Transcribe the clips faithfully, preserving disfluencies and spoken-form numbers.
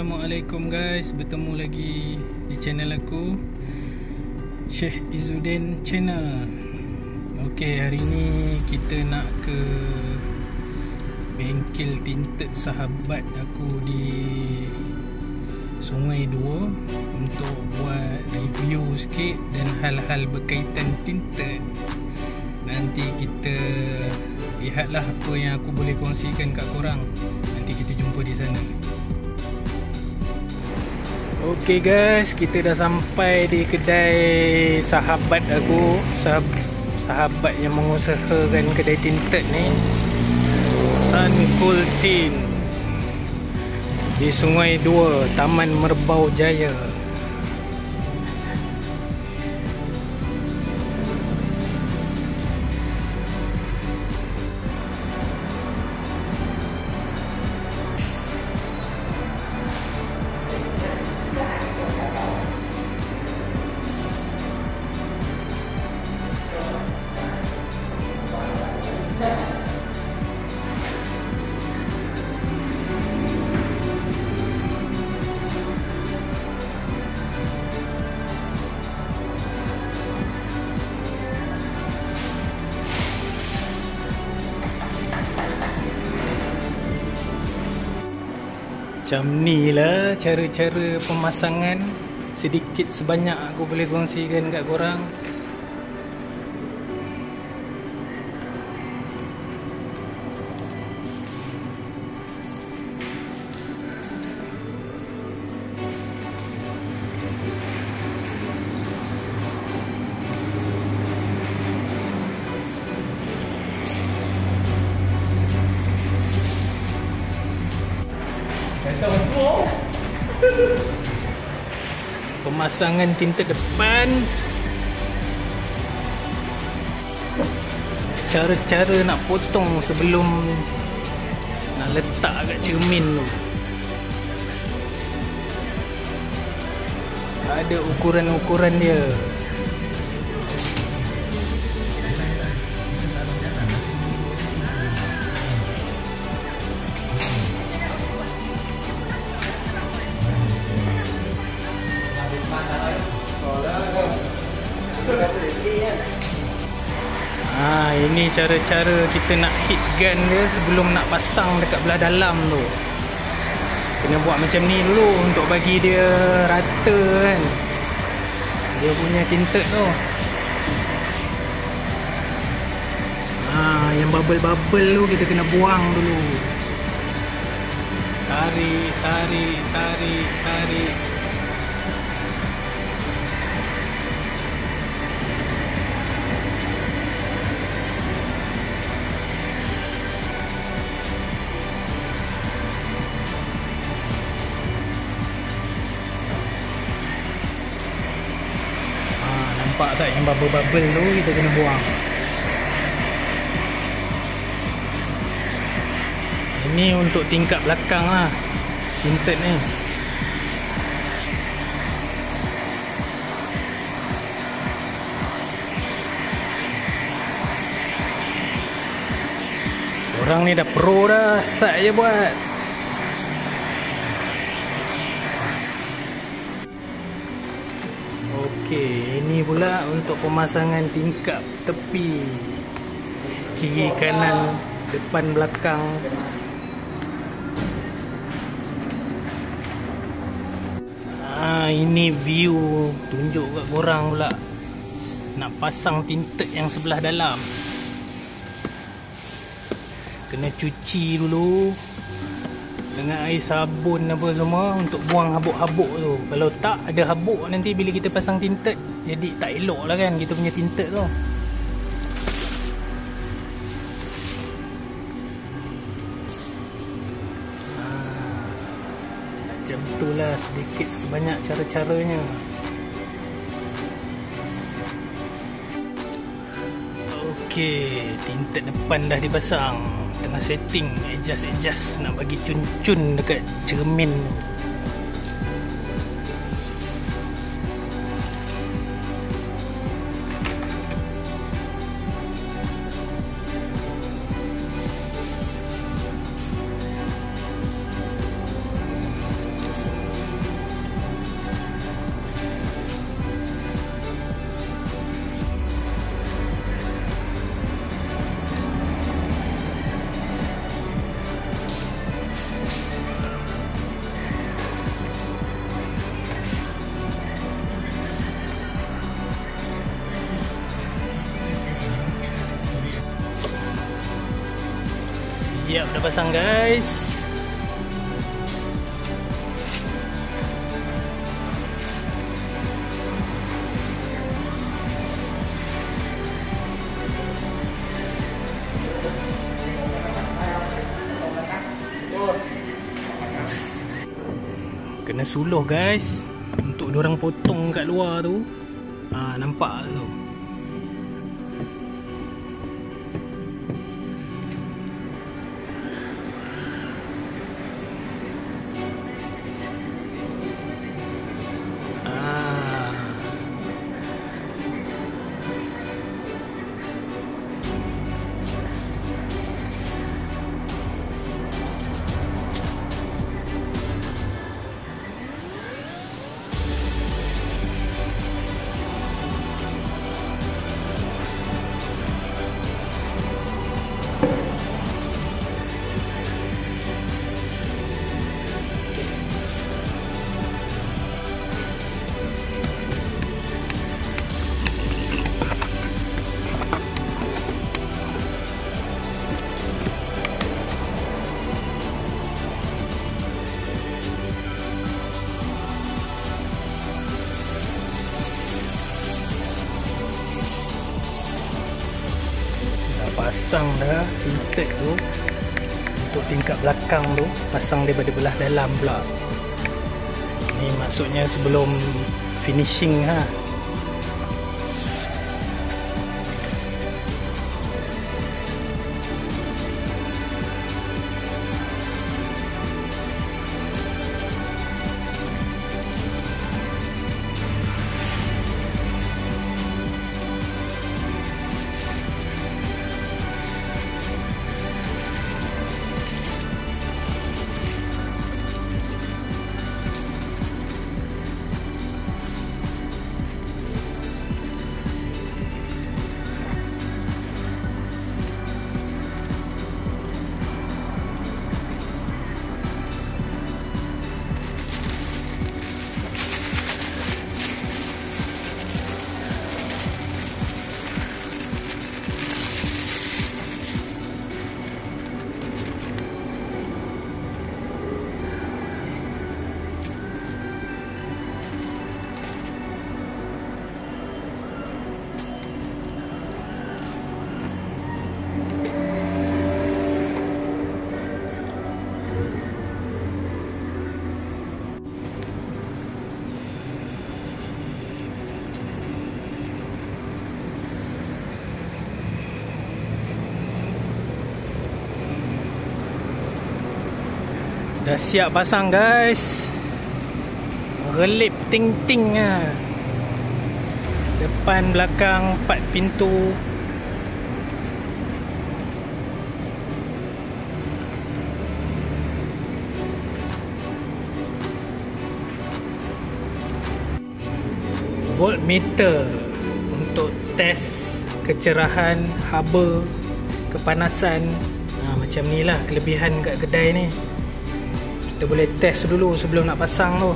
Assalamualaikum guys, bertemu lagi di channel aku, Syekh Izzuddin Channel. Okey, hari ni kita nak ke bengkel tinted sahabat aku di Sungai Dua untuk buat review sikit dan hal-hal berkaitan tinted. Nanti kita lihatlah apa yang aku boleh kongsikan kat korang. Nanti kita jumpa di sana. Okey guys, kita dah sampai di kedai sahabat aku, sahab, sahabat yang mengusahakan kedai tinted ni, Sun Cool Tint, di Sungai Dua, Taman Merbau Jaya. Macam ni lah cara-cara pemasangan. Sedikit sebanyak aku boleh kongsikan kat korang. Pemasangan tinted depan, cara-cara nak potong sebelum nak letak kat cermin tu. Ada ukuran-ukuran dia. Ha, ini cara-cara kita nak hit gun dia sebelum nak pasang dekat belah dalam tu. Kena buat macam ni dulu untuk bagi dia rata kan, dia punya tinted tu. Ha, yang bubble-bubble tu kita kena buang dulu. Tarik, tarik, tarik, tarik. Nampak tak yang bubble-bubble tu kita kena buang. Ini untuk tingkap belakang lah tinted ni. Orang ni dah pro dah, sat je buat. Okey, ini pula untuk pemasangan tingkap tepi, kiri kanan, depan belakang. Ah, ini view tunjuk kat korang pula. Nak pasang tinted yang sebelah dalam, kena cuci dulu dengan air sabun apa semua untuk buang habuk-habuk tu. Kalau tak ada habuk, nanti bila kita pasang tinted jadi tak elok lah kan kita punya tinted tu. Ha, macam tu lah sedikit sebanyak cara-caranya. Okey, tinted depan dah dipasang. Tengah setting, adjust-adjust nak bagi cun-cun dekat cermin. Siap dah pasang guys. Kena suluh guys untuk diorang potong kat luar tu. Ha, nampak tu. Pasang dah tinted tu untuk tingkat belakang tu, pasang daripada belah dalam pula. Ni maksudnya sebelum finishing ha. Dah siap pasang guys. Relip ting-ting lah. Depan belakang empat pintu. Voltmeter untuk test kecerahan, haba, kepanasan. Ha, macam ni lah kelebihan kat kedai ni. Kita boleh test dulu sebelum nak pasang tu.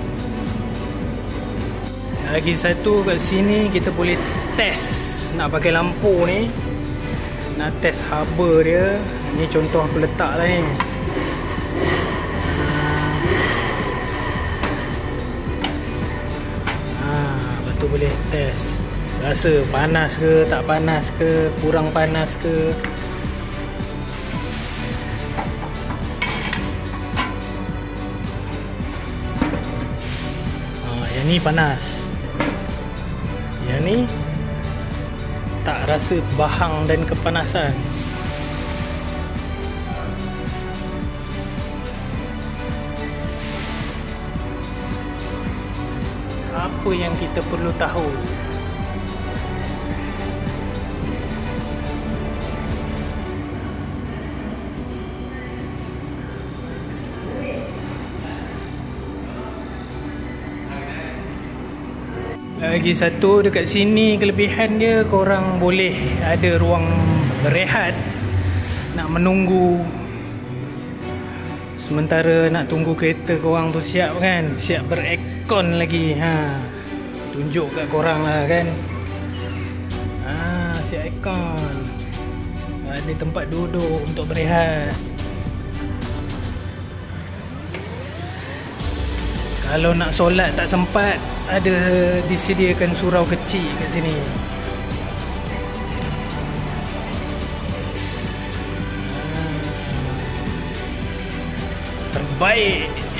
Lagi satu kat sini kita boleh test nak pakai lampu ni. Nak test haba dia. Ni contoh aku letak lah ni. Lepas tu boleh test rasa panas ke tak panas ke, kurang panas ke. Yang ni panas, yang ni tak rasa bahang dan kepanasan. Apa yang kita perlu tahu? Lagi satu dekat sini kelebihan dia, korang boleh ada ruang berehat nak menunggu sementara nak tunggu kereta korang tu siap kan, siap beraircon lagi. Ha, tunjuk kat korang lah kan. Ha, siap aircon. Ada tempat duduk untuk berehat. Kalau nak solat tak sempat, ada disediakan surau kecil kat sini. Terbaik.